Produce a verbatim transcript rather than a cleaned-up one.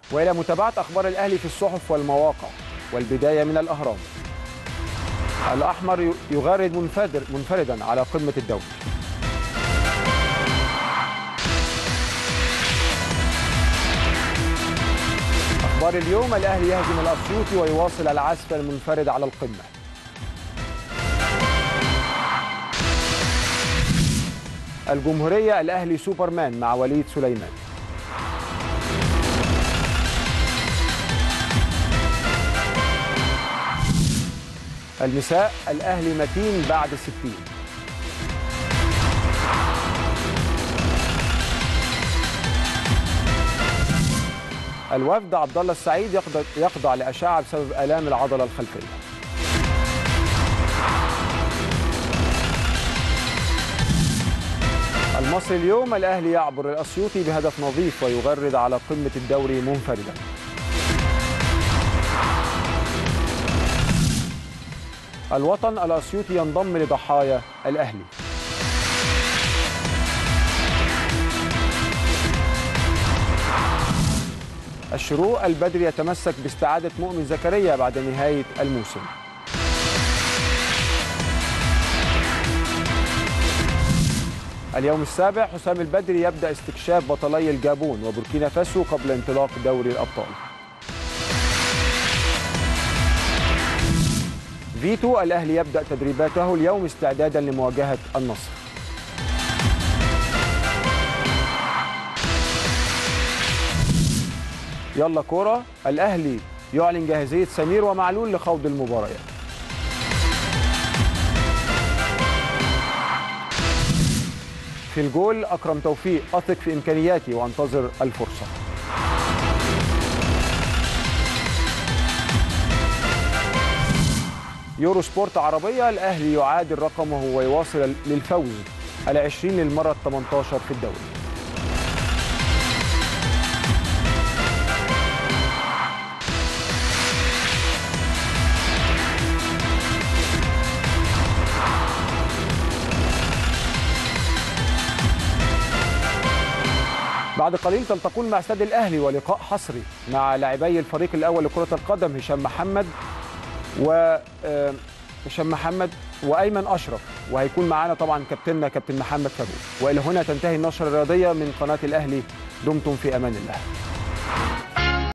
وإلى متابعة أخبار الأهلي في الصحف والمواقع، والبداية من الأهرام. الأحمر يغرد منفردا على قمة الدوري. أخبار اليوم: الأهلي يهزم الأسيوطي ويواصل العزف المنفرد على القمة. الجمهورية: الأهلي سوبرمان مع وليد سليمان. المساء: الأهلي متين بعد ستين. الوفد: عبد الله السعيد يخضع, يخضع لأشعة بسبب آلام العضلة الخلفية. المصري اليوم: الأهلي يعبر الأسيوطي بهدف نظيف ويغرد على قمة الدوري منفردا. الوطن: الأسيوطي ينضم لضحايا الأهلي. الشروق: البدري يتمسك باستعادة مؤمن زكريا بعد نهاية الموسم. اليوم السابع: حسام البدري يبدأ استكشاف بطلي الجابون وبوركينا فاسو قبل انطلاق دوري الأبطال. فيتو: الأهلي يبدأ تدريباته اليوم استعدادا لمواجهة النصر. يلا كورة: الأهلي يعلن جاهزية سمير ومعلول لخوض المباريات. في الجول: أكرم توفيق: أثق في إمكانياتي وأنتظر الفرصة. يورو سبورت عربية: الأهلي يعادل رقمه ويواصل للفوز العشرين للمرة الثامنة عشرة في الدوري. بعد قليل تلتقون مع استاد الأهلي ولقاء حصري مع لاعبي الفريق الأول لكرة القدم هشام محمد و هشام محمد وأيمن أشرف، وهيكون معانا طبعا كابتننا كابتن محمد فاروق. وإلى هنا تنتهي النشرة الرياضية من قناة الأهلي. دمتم في أمان الله.